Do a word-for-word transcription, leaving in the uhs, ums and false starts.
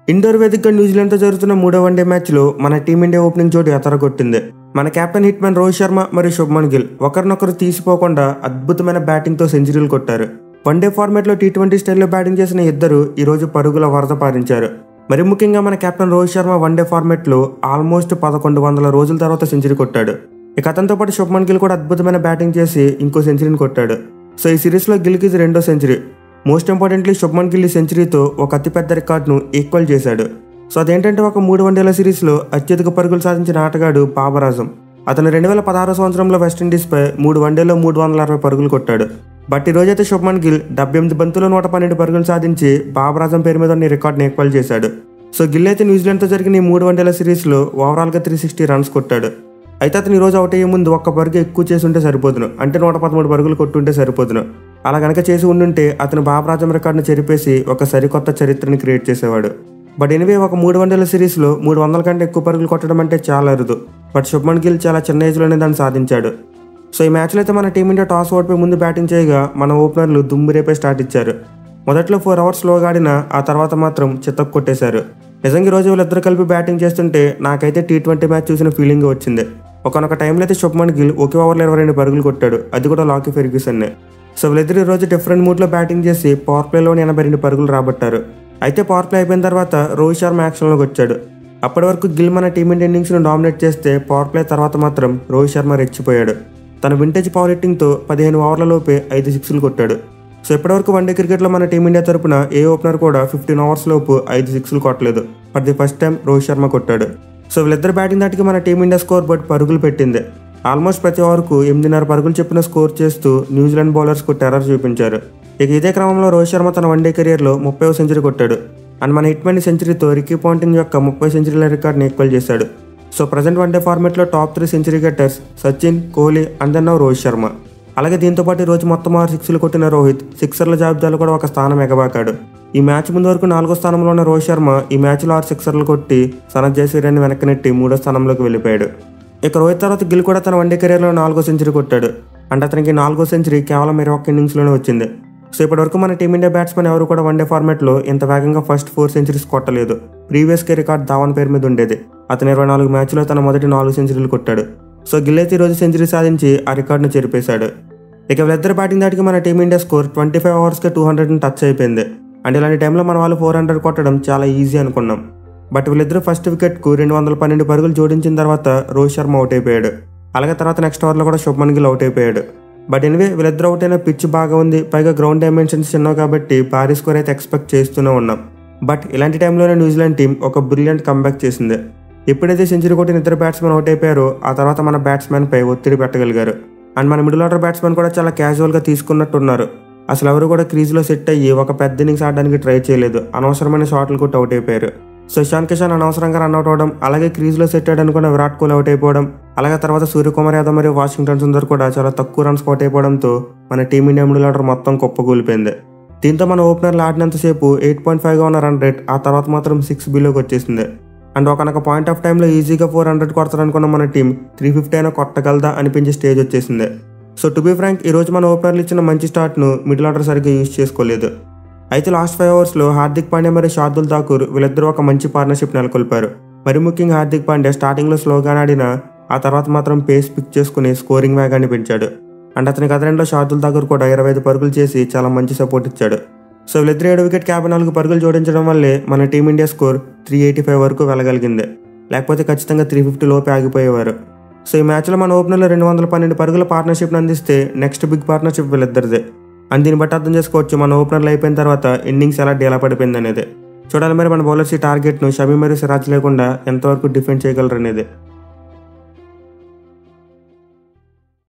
Indoor వేదికగా న్యూజిలాండ్తో జరుగుతున్న మూడో వన్డే మ్యాచ్లో మన టీమిండియా ఓపెనింగ్ జోడి అతరగొట్టింది. మన కెప్టెన్ హిట్మెన్ రోహిత్ శర్మ మరియు శుభ్మన్ గిల్ ఒకరినొకరు తీసిపోకుండా అద్భుతమైన బ్యాటింగ్తో సెంచరీలు కొట్టారు. వన్డే ఫార్మాట్లో టీ ట్వంటీ స్టైల్లో బ్యాటింగ్ చేసిన ఇద్దరు ఈరోజు పరుగుల వరద పారించారు. మరి ముఖ్యంగా మన కెప్టెన్ రోహిత్ శర్మ వన్డే ఫార్మాట్లో ఆల్మోస్ట్ పదకొండు వందల రోజుల తర్వాత సెంచరీ కొట్టాడు. ఇక అతనితో పాటు శుభ్మన్ గిల్ కూడా అద్భుతమైన బ్యాటింగ్ చేసి ఇంకో సెంచరీని కొట్టాడు. సో ఈ సిరీస్లో గిల్కి ఇది రెండో సెంచరీ. మోస్ట్ ఇంపార్టెంట్లీ శుభ్మన్ గిల్ ఈ సెంచరీతో ఒక అతిపెద్ద రికార్డును ఈక్వల్ చేశాడు. సో అదేంటంటే ఒక మూడు వన్డేల సిరీస్లో అత్యధిక పరుగులు సాధించిన ఆటగాడు బాబర్ ఆజం. అతను రెండు వేల పదహారు సంవత్సరంలో వెస్టిండీస్పై మూడు వన్డేలో మూడు వందల అరవై పరుగులు కొట్టాడు. బట్ ఈ రోజైతే శుభ్మన్ గిల్ డెబ్బై ఎనిమిది బంతులు నూట పన్నెండు పరుగులు సాధించి బాబర్ ఆజం పేరు మీద ఉన్న రికార్డుని ఈక్వల్ చేశాడు. సో గిల్ అయితే న్యూజిలాండ్తో జరిగిన ఈ మూడు వన్డేల సిరీస్లో ఓవరాల్గా త్రీ సిక్స్టీ రన్స్ కొట్టాడు. అయితే అతను ఈరోజు అవుట్ అయ్యే ముందు ఒక్క పరుగు ఎక్కువ చేసి ఉంటే సరిపోదును, అంటే నూట పదమూడు పరుగులు కొట్టుంటే సరిపోదును. అలా కనుక చేసి ఉండుంటే అతను బాబర్ ఆజం రికార్డును చెరిపేసి ఒక సరికొత్త చరిత్రని క్రియేట్ చేసేవాడు. బట్ ఎనివే ఒక మూడు వన్డేల సిరీస్లో మూడు వందల కంటే ఎక్కువ పరుగులు కొట్టడం అంటే చాలా అరుదు. బట్ శుభ్మన్ గిల్ చాలా చిన్న ఏజ్లోనే దాన్ని సాధించాడు. సో ఈ మ్యాచ్లో అయితే మన టీమిండియా టాస్ ఓడిపోయి ముందు బ్యాటింగ్ చేయగా మన ఓపెనర్లు దుమ్మురేపై స్టార్ట్ ఇచ్చారు. మొదట్లో ఫోర్ అవర్స్ స్లోగా ఆడినా ఆ తర్వాత మాత్రం చిత్తకు కొట్టేశారు. నిజంగా ఈ రోజు వీళ్ళిద్దరు కలిపి బ్యాటింగ్ చేస్తుంటే నాకైతే టీ ట్వంటీ మ్యాచ్ చూసిన ఫీలింగ్ వచ్చింది. ఒకనొక టైంలో అయితే శుభ్మన్ గిల్ ఒకే ఓవర్లో ఇరవై రెండు పరుగులు కొట్టాడు, అది కూడా లాకీ ఫెర్గ్యూసన్నే. సో వీళ్ళిద్దరు ఈ రోజు డిఫరెంట్ మూడ్లో బ్యాటింగ్ చేసి పవర్ ప్లేలోని ఎనభై రెండు పరుగులు రాబట్టారు. అయితే పవర్ ప్లే అయిపోయిన తర్వాత రోహిత్ శర్మ యాక్షన్లోకి వచ్చాడు. అప్పటి వరకు గిల్ మన టీమిండియా ఇన్నింగ్స్ను డామినేట్ చేస్తే పవర్ ప్లే తర్వాత మాత్రం రోహిత్ శర్మ రెచ్చిపోయాడు. తన వింటేజ్ పవర్ హిట్టింగ్తో పదిహేను ఓవర్ల లోపే ఐదు సిక్స్లు కొట్టాడు. సో ఇప్పటివరకు వన్డే క్రికెట్లో మన టీమిండియా తరపున ఏ ఓపెనర్ కూడా ఫిఫ్టీన్ ఓవర్స్ లోపు ఐదు సిక్స్లు కొట్టలేదు. For the first time Rohit Sharma కొట్టాడు. సో వీళ్ళిద్దరు బ్యాటింగ్ దాటికి మన టీమిండియా స్కోర్ బోర్డ్ పరుగులు పెట్టింది. ఆల్మోస్ట్ ప్రతి ఓవర్కు ఎనిమిదిన్నర పరుగులు చెప్పిన స్కోర్ చేస్తూ న్యూజిలాండ్ బౌలర్స్కు టెర్రర్ చూపించారు. ఇక ఇదే క్రమంలో రోహిత్ శర్మ తన వన్డే కెరియర్లో ముప్పై సెంచరీ కొట్టాడు. అండ్ మన హిట్మెన్ సెంచరీతో రికీ పాంటింగ్ యొక్క ముప్పై సెంచరీల రికార్డ్ని ఈక్వల్ చేశాడు. సో ప్రజెంట్ వన్డే ఫార్మాట్లో top three century getters Sachin, Kohli and then Rohit Sharma. అలాగే దీంతో పాటు రోజు మొత్తం ఆరు సిక్స్లు కొట్టిన రోహిత్ సిక్సర్ల జాబితాలో కూడా ఒక స్థానం ఎగబాకాడు. ఈ మ్యాచ్ ముందు వరకు నాలుగో స్థానంలో ఉన్న రోహిత్ శర్మ ఈ మ్యాచ్లో ఆరు సిక్సర్లు కొట్టి సనత్ జయసూర్యాన్ని వెనక్కి నెట్టి మూడో స్థానంలోకి వెళ్ళిపోయాడు. ఇక రోహిత్ తర్వాత గిల్ కూడా తన వన్డే కెరీర్లో నాలుగో సెంచరీ కొట్టాడు. అంటే అతనికి నాలుగో సెంచరీ కేవలం ఇరవై ఒక్క ఇన్నింగ్స్లోనే వచ్చింది. సో ఇప్పటివరకు మన టీమిండియా బ్యాట్స్మెన్ ఎవరు కూడా వన్డే ఫార్మాట్లో ఇంత వేగంగా ఫస్ట్ ఫోర్ సెంచరీస్ కొట్టలేదు. ప్రీవియస్ కే రికార్డ్ ధావన్ పేరు మీద ఉండేది. అతను ఇరవై నాలుగు మ్యాచ్లో తన మొదటి నాలుగు సెంచరీలు కొట్టాడు. సో గిల్ అయితే ఈరోజు సెంచరీ సాధించి ఆ రికార్డును చెరిపేశాడు. ఇక వీళ్ళిద్దరు బ్యాటింగ్ దాటికి మన టీమిండియా స్కోర్ ట్వంటీ ఫైవ్ అవర్స్కి టూ హండ్రెడ్ని టచ్ అయిపోయింది. అండ్ ఇలాంటి టైంలో మన వాళ్ళు ఫోర్ హండ్రెడ్ కొట్టడం చాలా ఈజీ అనుకున్నాం. బట్ వీళ్ళిద్దరు ఫస్ట్ వికెట్కు రెండు వందల పన్నెండు పరుగులు జోడించిన తర్వాత రోహిత్ శర్మ అవుట్ అయిపోయాడు. అలాగే తర్వాత నెక్స్ట్ ఓవర్లో కూడా శుభ్మన్ గిల్ అవుట్ అయిపోయాడు. బట్ ఎనివే వీళ్ళిద్దరు అవుట్ అయిన పిచ్ బాగా ఉంది, పైగా గ్రౌండ్ డైమెన్షన్స్ చిన్నవి కాబట్టి భారీ స్కోర్ అయితే ఎక్స్పెక్ట్ చేస్తూనే ఉన్నాం. బట్ ఇలాంటి టైంలోనే న్యూజిలాండ్ టీం ఒక బ్రిలియంట్ కంబ్యాక్ చేసింది. ఎప్పుడైతే సెంచరీ కొట్టిన ఇద్దరు బ్యాట్స్మెన్ అవుట్ అయిపోయారో ఆ తర్వాత మన బ్యాట్స్మెన్ పై ఒత్తిడి పెట్టగలిగారు. అండ్ మన మిడిల్ ఆర్డర్ బ్యాట్స్మెన్ కూడా చాలా క్యాజువల్గా తీసుకున్నట్టున్నారు. అసలు ఎవరు కూడా క్రీజ్లో సెట్ అయ్యి ఒక పెద్ద ఇన్నింగ్స్ ఆడడానికి ట్రై చేయలేదు. అనవసరమైన షాట్లు కొట్టి అవుట్ అయిపోయారు. సో ఇషాన్ కిషన్ అనవసరంగా రన్అట్ అవడం, అలాగే క్రీజ్లో సెట్ అయ్యాడు అనుకున్న విరాట్ కోహ్లీ అవుట్ అయిపోవడం, అలాగే తర్వాత సూర్యకుమార్ యాదవ్ మరియు వాషింగ్టన్ సుందర్ కూడా చాలా తక్కువ రన్స్ అవుట్ అయిపోవడంతో మన టీమిండియా మిడిల్ ఆర్డర్ మొత్తం కుప్పకూలిపోయింది. దీంతో మన ఓపెనర్లు ఆడినంతసేపు ఎయిట్ పాయింట్ ఫైవ్గా ఉన్న రన్ రేట్ ఆ తర్వాత మాత్రం సిక్స్ బిలోకి వచ్చేసింది. అండ్ ఒకనొక పాయింట్ ఆఫ్ టైంలో ఈజీగా ఫోర్ హండ్రెడ్ కొడతారనుకున్న మన టీం త్రీ ఫిఫ్టీ అయినా కొట్టగలదా అనిపించే స్టేజ్ వచ్చేసింది. సో టు బీ ఫ్రాంక్ ఈరోజు మన ఓపెనర్లు ఇచ్చిన మంచి స్టార్ట్ను మిడిల్ ఆర్డర్ సరిగ్గా యూజ్ చేసుకోలేదు. అయితే లాస్ట్ ఫైవ్ అవర్స్లో హార్దిక్ పాండ్యా మరియు శార్దుల్ ఠాకూర్ వీళ్ళిద్దరూ ఒక మంచి పార్ట్నర్షిప్ నెలకొల్పారు. మరి ముఖ్యంగా హార్దిక్ పాండ్యా స్టార్టింగ్లో స్లోగా ఆడినా ఆ తర్వాత మాత్రం పేస్ పిక్ చేసుకుని స్కోరింగ్ వేగాన్ని పెంచాడు. అండ్ అతనికి అదనంలో శార్దుల్ ఠాకూర్ కూడా ఇరవై ఐదు పరుగులు చేసి చాలా మంచి సపోర్ట్ ఇచ్చాడు. సో వీళ్ళిద్దరు ఏడు వికెట్ యాభై నాలుగు పరుగులు జోడించడం వల్లే మన team India score three eighty five వరకు వెళ్ళగలిగింది. లేకపోతే ఖచ్చితంగా త్రీ ఫిఫ్టీ లోపే ఆగిపోయేవారు. సో ఈ మ్యాచ్లో మన ఓపెనర్లో రెండు వందల పన్నెండు పరుగుల పార్ట్నర్షిప్ని అందిస్తే నెక్స్ట్ బిగ్ పార్ట్నర్షిప్ వీళ్ళిద్దరిదే. అండ్ దీన్ని బట్టి అర్థం చేసుకోవచ్చు మన ఓపెనర్లు అయిపోయిన తర్వాత ఇన్నింగ్స్ ఎలా డీలా పడిపోయింది అనేది. చూడాలి మరి మన బౌలర్స్ ఈ టార్గెట్ను షమీ మరియు సిరాజ్ లేకుండా ఎంతవరకు డిఫెండ్ చేయగలరు అనేది.